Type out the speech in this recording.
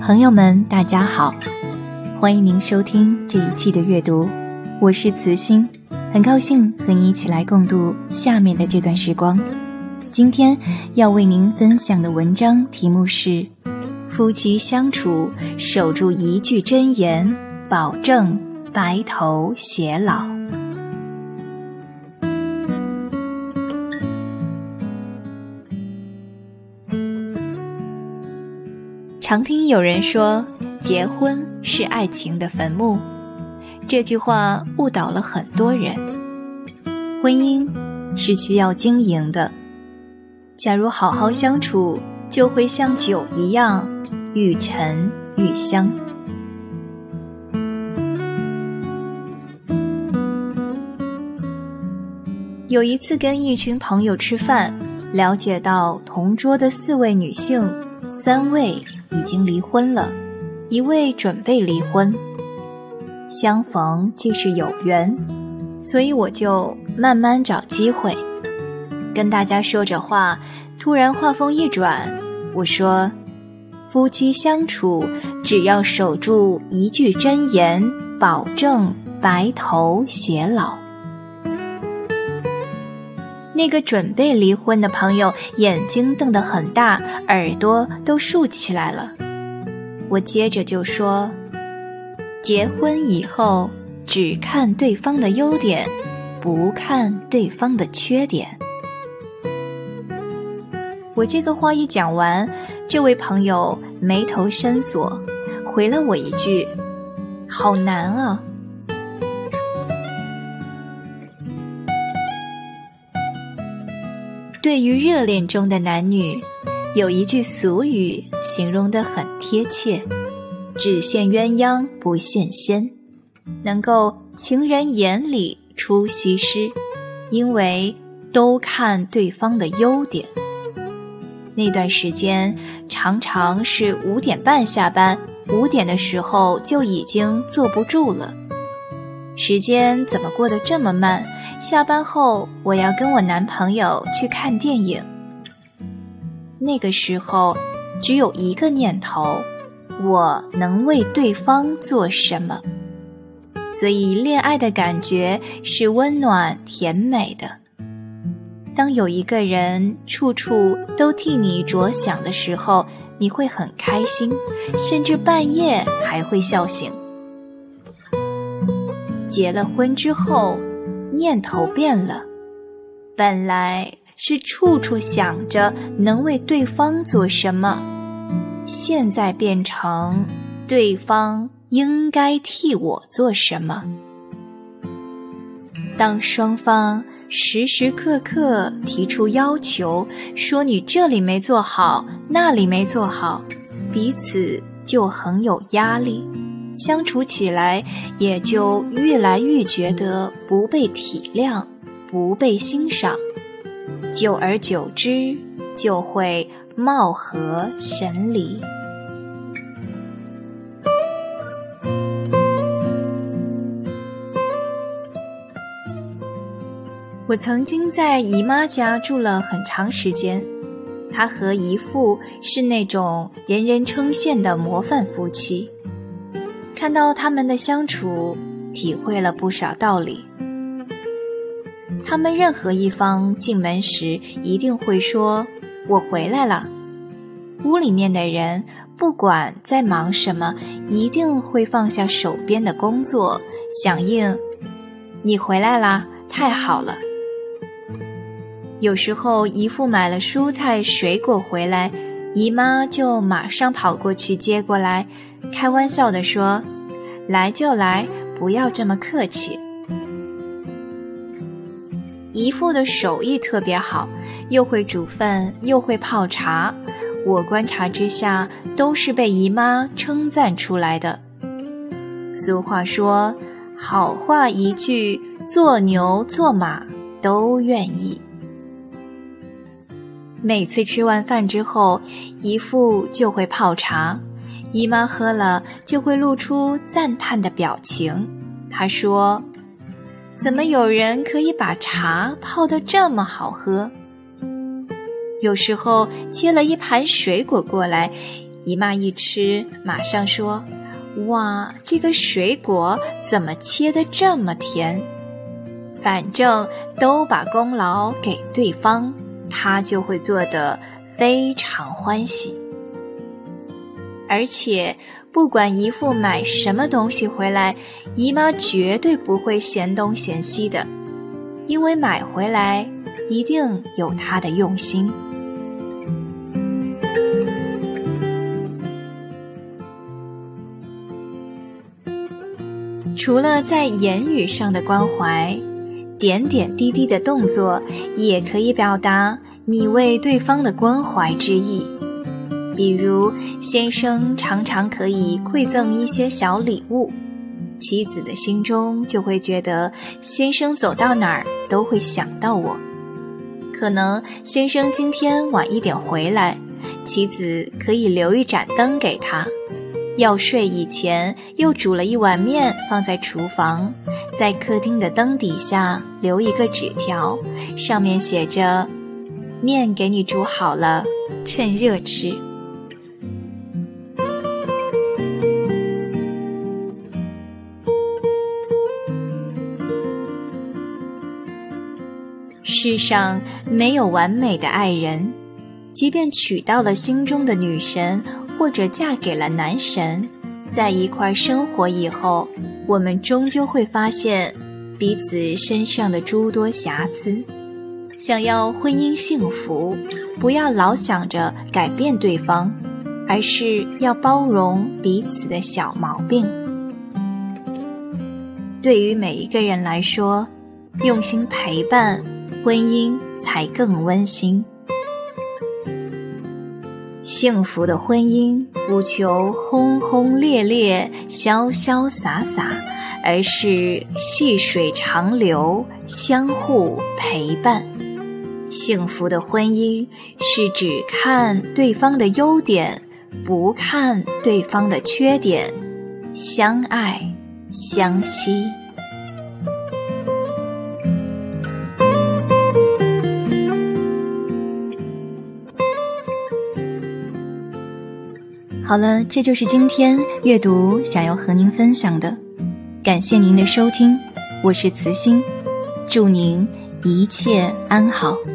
朋友们大家好，欢迎您收听这一期的阅读，我是慈心，很高兴和你一起来共度下面的这段时光。今天要为您分享的文章题目是夫妻相处守住一句真言，保证白头偕老。常听有人说，结婚是爱情的坟墓，这句话误导了很多人。婚姻是需要经营的，假如好好相处，就会像酒一样，愈陈愈香。有一次跟一群朋友吃饭，了解到同桌的4位女性，3位已经离婚了，1位准备离婚。相逢即是有缘，所以我就慢慢找机会。跟大家说着话，突然话锋一转，我说夫妻相处只要守住一句真言，保证白头偕老。那个准备离婚的朋友眼睛瞪得很大，耳朵都竖起来了。我接着就说，结婚以后只看对方的优点，不看对方的缺点。我这个话一讲完，这位朋友眉头深锁，回了我一句，好难啊。对于热恋中的男女，有一句俗语形容得很贴切，只羡鸳鸯不羡仙，能够情人眼里出西施，因为都看对方的优点。那段时间常常是5点半下班，5点的时候就已经坐不住了。时间怎么过得这么慢？下班后我要跟我男朋友去看电影。那个时候只有一个念头，我能为对方做什么？所以恋爱的感觉是温暖甜美的。当有一个人处处都替你着想的时候，你会很开心，甚至半夜还会笑醒。结了婚之后，念头变了，本来是处处想着能为对方做什么，现在变成对方应该替我做什么。当双方时时刻刻提出要求，说你这里没做好，那里没做好，彼此就很有压力，相处起来也就越来越觉得不被体谅，不被欣赏，久而久之就会貌合神离。我曾经在姨妈家住了很长时间，她和姨父是那种人人称羡的模范夫妻。看到他们的相处，体会了不少道理。他们任何一方进门时一定会说，我回来了。屋里面的人不管在忙什么，一定会放下手边的工作，响应，你回来啦，太好了。有时候姨父买了蔬菜水果回来，姨妈就马上跑过去接过来，开玩笑地说，来就来，不要这么客气。姨父的手艺特别好，又会煮饭，又会泡茶，我观察之下都是被姨妈称赞出来的。俗话说，好话一句，做牛做马都愿意。每次吃完饭之后，姨父就会泡茶，姨妈喝了就会露出赞叹的表情。她说，怎么有人可以把茶泡得这么好喝？有时候切了一盘水果过来， 姨妈一吃，马上说：哇，这个水果怎么切得这么甜？反正都把功劳给对方，他就会做得非常欢喜。而且不管姨父买什么东西回来，姨妈绝对不会嫌东嫌西的，因为买回来一定有她的用心。除了在言语上的关怀，点点滴滴的动作也可以表达你为对方的关怀之意。比如先生常常可以馈赠一些小礼物，妻子的心中就会觉得先生走到哪儿都会想到我。可能先生今天晚一点回来，妻子可以留一盏灯给他，要睡以前又煮了一碗面放在厨房，在客厅的灯底下留一个纸条，上面写着：面给你煮好了，趁热吃。世上没有完美的爱人，即便娶到了心中的女神，或者嫁给了男神，在一块生活以后，我们终究会发现彼此身上的诸多瑕疵。想要婚姻幸福，不要老想着改变对方，而是要包容彼此的小毛病。对于每一个人来说，用心陪伴，婚姻才更温馨。幸福的婚姻不求轰轰烈烈、潇潇洒洒，而是细水长流，相互陪伴。幸福的婚姻是只看对方的优点，不看对方的缺点，相爱相惜。好了，这就是今天阅读想要和您分享的，感谢您的收听，我是慈心，祝您一切安好。